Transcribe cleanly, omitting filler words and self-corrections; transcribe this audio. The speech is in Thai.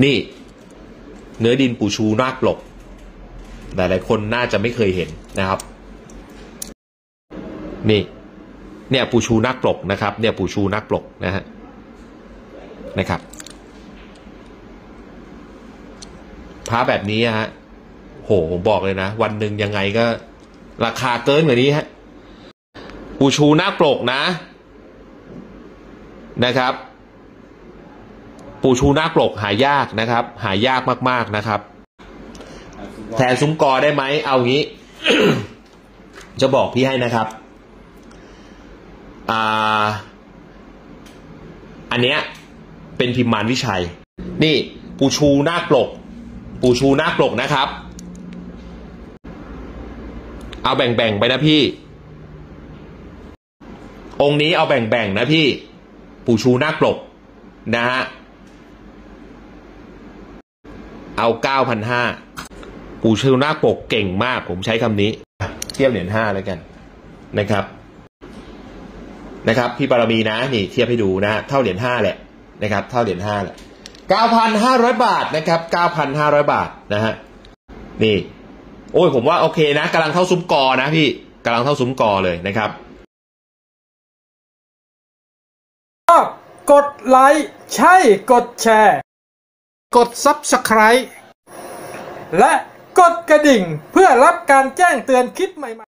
นี่เนื้อดินปูชูนาคปลกหลายๆคนน่าจะไม่เคยเห็นนะครับนี่เนี่ยปูชูนาคปลกนะครับเนี่ยปูชูนาคปลกนะครับพระแบบนี้ฮะโหผมบอกเลยนะวันหนึ่งยังไงก็ราคาเกินกว่านี้ฮะปูชูนาคปลกนะครับปูชูนาคปลกหายากนะครับหายากมากๆนะครับแทนซุ้มกอได้ไหมเอางี้ จะบอกพี่ให้นะครับอันเนี้ยเป็นพิมพ์มารวิชัยนี่ปูชูนาคปลกปูชูนาคปลกนะครับเอาแบ่งๆไปนะพี่องค์นี้เอาแบ่งๆนะพี่ปูชูนาคปลกนะฮะเอา 9,500 ปูชูนาคปลกเก่งมากผมใช้คำนี้เทียบเหรียญ5แล้วกันนะครับพี่บารมีนะนี่เทียบให้ดูนะเท่าเหรียญ5แหละนะครับเท่าเหรียญ5แหละ 9,500 บาทนะครับ 9,500 บาทนะฮะนี่โอ้ยผมว่าโอเคนะกำลังเท่าซุ้มกอนะพี่กำลังเท่าซุ้มกอเลยนะครับกดไลค์ใช่กดแชร์กด Subscribe และกดกระดิ่งเพื่อรับการแจ้งเตือนคลิปใหม่ๆ